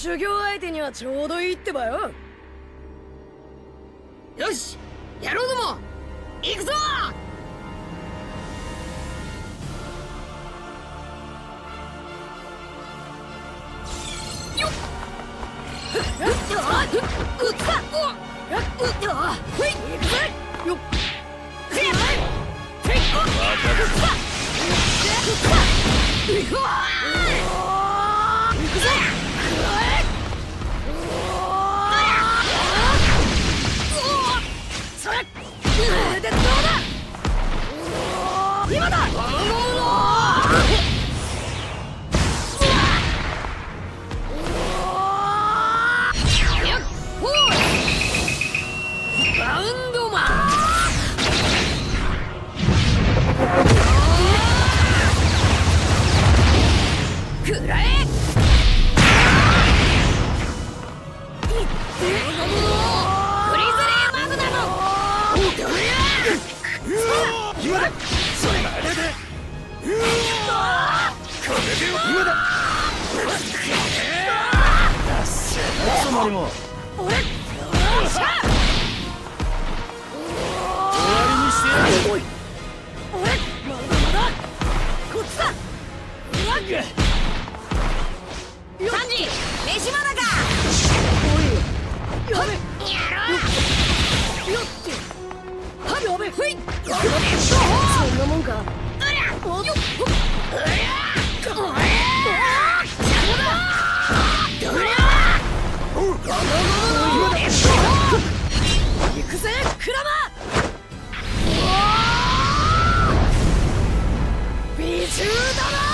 修行相手にはちょうどいいってばよ。 よし、やろうども、行くぞ。よっ、うっか、うっと、ほい、行くぜ。よっ、せや、せい、うっか、行くわ。行くぜ。それでどうだ。今だ。バウンドマン。くらえ。今だ。それまでで。これで今だ。 つまりも俺、よっしゃ。 終わりにしてやる。 おい、俺、まだまだ。こっちだ。サンジ、飯まだか。おい、やべ。やろう。よって。やべ。ふい。そんなもんか。よっ。行くぜ、クラマ。美獣だな。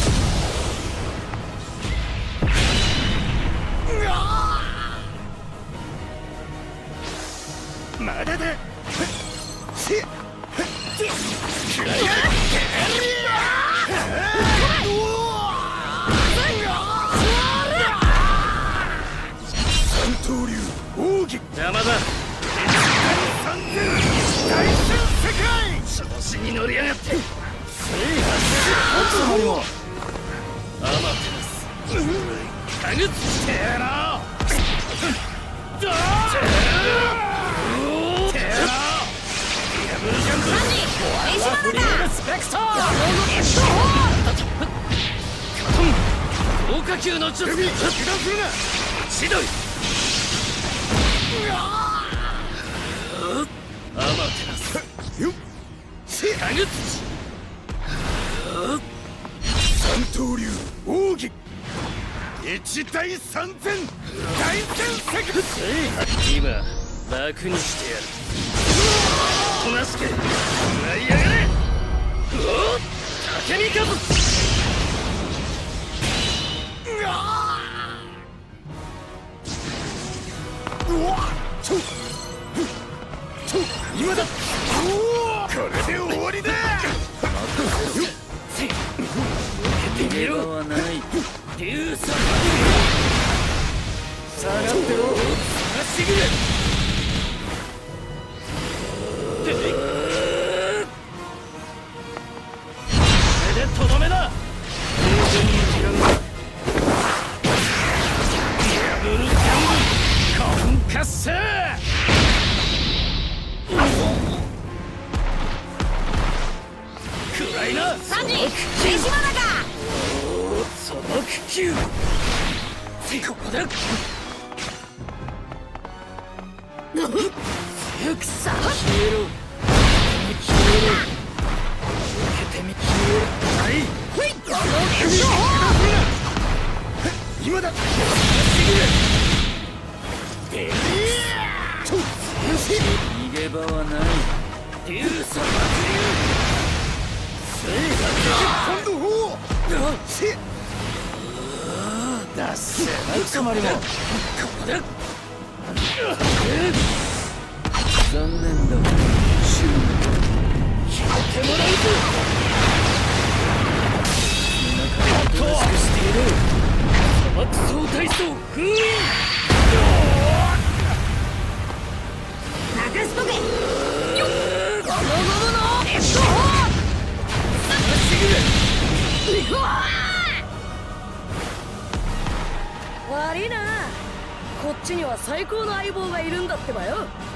まだだ。三刀流奥義邪魔だ。大戦世界調子に乗りやがって。制覇する。もアマテラスかぐってやろう。豪華級の術、油断するな。千鳥。アマテラス。よっ。かぐつ。三刀流奥義。一対三千。大戦世界。今楽にしてやる。おとなしく舞い上がれ。おっ、竹見かず。今だ。これで終わりだ。避けてみろ。はない。竜様。下がってろ。まっしぐれ。これでとどめだ。カッサー。暗いな。 サンジ、飯まだか。 砂漠級。ここだ。強くさ。消えろ。消えろ。受けてみ。消えろ。はい。ほい。今だ。逃げ場はない。竜様。今度ほう。出せ。つまりも。ここだ。残念だ。終了。決めてもらうぞ。おとなしくしている。砂漠総体操封印。 任しとけ。よっ。ゴムゴムのエッドホー。 まっしぐれ。 悪悪いな。こっちには最高の相棒がいるんだってばよ。